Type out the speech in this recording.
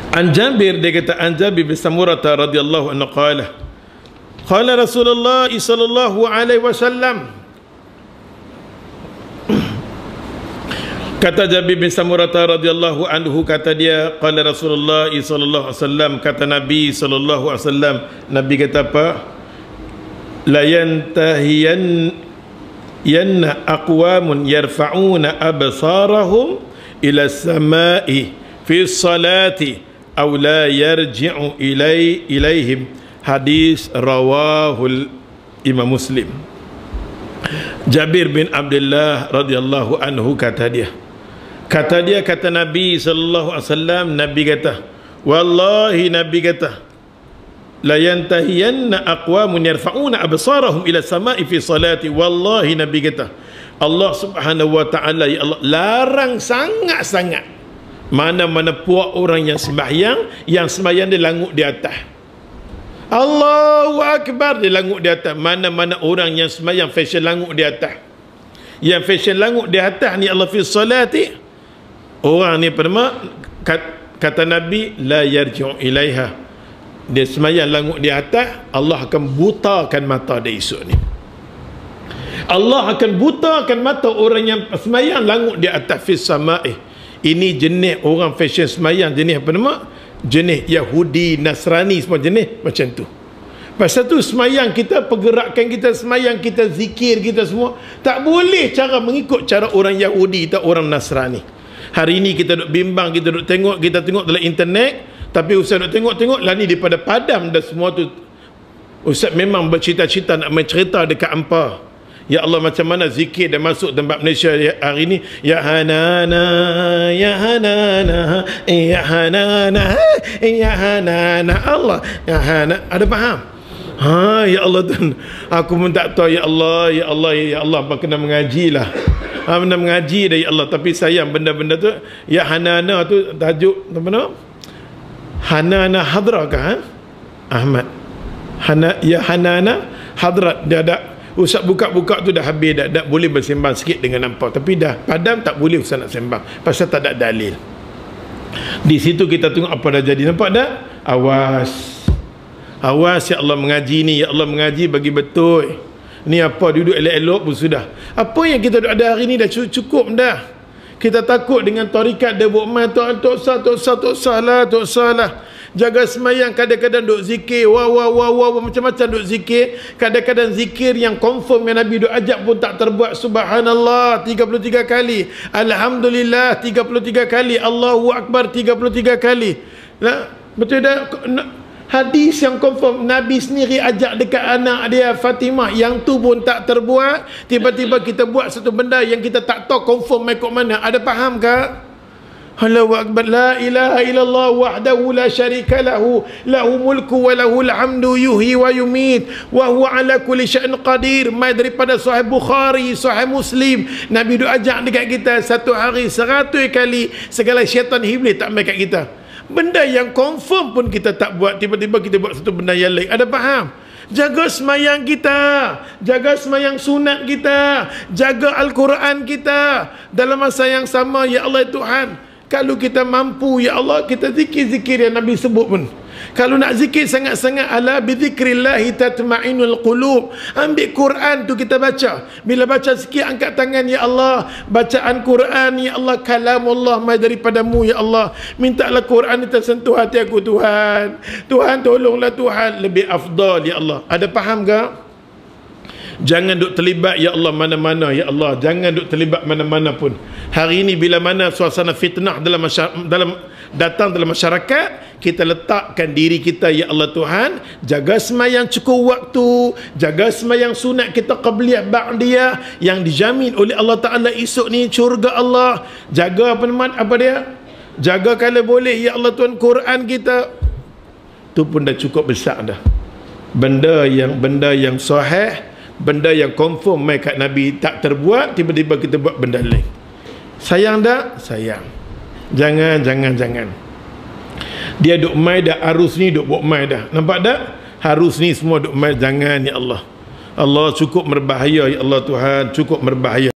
An Jabir, dia kata, An Jabir bin Samurah radhiyallahu anhu qala Rasulullah sallallahu alaihi wasallam, kata Jabir bin Samurah radhiyallahu anhu, kata dia, qala Rasulullah sallallahu alaihi wasallam, kata Nabi sallallahu alaihi wasallam, Nabi kata apa? La yantahiyan aqwamun yarfa'una absarahum ila samai fi salati aw la yarji'u ilaihim. Hadis rawahul Imam Muslim. Jabir bin Abdullah radhiyallahu anhu kata Nabi sallallahu alaihi wasallam, Nabi kata, wallahi, Nabi kata, la yantahiyanna aqwamun yarfa'una absarahum ila samai fi salati. Wallahi, Nabi kata, Allah Subhanahu wa taala, ya Allah, larang sangat-sangat mana-mana puak orang yang sembahyang dia languk di atas. Allahu Akbar, dia languk di atas. Mana-mana orang yang sembahyang fashion languk di atas. Yang fashion languk di atas ni, Allah fi salati, orang ni perma, kata Nabi, la yarji'u ilaiha, dia sembahyang languk di atas, Allah akan butakan mata dia esok ni. Allah akan butakan mata orang yang sembahyang languk di atas fi samai. Ini jenis orang fashion sembahyang, jenis apa nama? Jenis Yahudi, Nasrani, semua jenis macam tu. Pasal tu semayang kita, pergerakan kita, semayang kita, zikir kita semua tak boleh cara mengikut cara orang Yahudi atau orang Nasrani. Hari ini kita duk bimbang, kita duk tengok, kita tengok dalam internet, tapi Ustaz duk tengok lah ni daripada padam dah semua tu. Ustaz memang bercita-cita nak mencerita dekat hampa, ya Allah, macam mana zikir dah masuk tempat Malaysia hari ini. Ya Hanana, Ya Hanana, Ya Hanana, Ya Hanana, Allah, Ya Hanana. Ada faham? Ya Allah Tuhan, aku pun tak tahu, ya Allah, ya Allah, ya Allah, apa kena mengaji lah. Kena mengaji dah, ya Allah. Tapi sayang benda-benda tu. Ya Hanana tu tajuk apa nama? Hanana Hadra kah? Ahmad. Ya Hanana Hadrat. Dia ada Ustaz buka-buka tu dah habis, dah boleh bersembang sikit dengan nampak. Tapi dah padam tak boleh Ustaz nak sembang, pasal tak ada dalil. Di situ kita tengok apa dah jadi. Nampak tak? Awas, ya Allah, mengaji ni, ya Allah, mengaji bagi betul. Ni apa, duduk elok-elok pun sudah. Apa yang kita ada hari ni dah cukup dah. Kita takut dengan tarikat dia buat mai, tak salah. Jaga semayang, kadang-kadang duk zikir, macam-macam duk zikir. Kadang-kadang zikir yang confirm yang Nabi duk ajak pun tak terbuat. Subhanallah 33 kali, Alhamdulillah 33 kali, Allahu Akbar 33 kali. Nah, betul dah. Hadis yang confirm, Nabi sendiri ajak dekat anak dia Fatimah, yang tu pun tak terbuat. Tiba-tiba kita buat satu benda yang kita tak tahu confirm ikut mana. Ada faham ke? Allahu Akbar, la ilaha illallah wahdahu la syarika lahu, lahu mulku wa lahul hamdu yuhyi wa yumit wa huwa ala kulli syai'in qadir. Mai daripada Sahih Bukhari, Sahih Muslim, Nabi duk ajak dekat kita satu hari 100 kali. Segala syaitan iblis tak mai kat kita. Benda yang confirm pun kita tak buat, tiba-tiba kita buat satu benda yang lain. Ada faham? Jaga semayang kita, jaga semayang sunat kita, jaga Al-Quran kita. Dalam masa yang sama, ya Allah Tuhan, kalau kita mampu, ya Allah, kita zikir-zikir yang Nabi sebut pun. Kalau nak zikir sangat-sangat, ala bizikrillahi tatma'inul qulub. Ambil Quran tu kita baca. Bila baca sikit, angkat tangan, ya Allah. Bacaan Quran, ya Allah, kalamullah mai daripadamu, ya Allah. Mintalah Quran ni tersentuh hati aku, Tuhan. Tuhan tolonglah Tuhan. Lebih afdal, ya Allah. Ada faham ke? Jangan duk terlibat, ya Allah, mana-mana, ya Allah. Jangan duk terlibat mana-mana pun. Hari ini bila mana suasana fitnah datang dalam masyarakat, kita letakkan diri kita, ya Allah Tuhan, jaga semayang cukup waktu, jaga semayang sunat kita qabliyah ba'diyah yang dijamin oleh Allah Ta'ala esok ni syurga Allah. Jaga apa dia? Jaga kalau boleh, ya Allah Tuhan, Quran kita. Tu pun dah cukup besar dah. Benda yang sahih, benda yang confirm mai kat Nabi tak terbuat, tiba-tiba kita buat benda lain. Sayang tak? Sayang. Jangan. Dia duk mai dah, arus ni duk buat mai dah. Nampak tak? Harus ni semua duk mai. Jangan, ya Allah. Allah cukup berbahaya, ya Allah Tuhan, cukup berbahaya.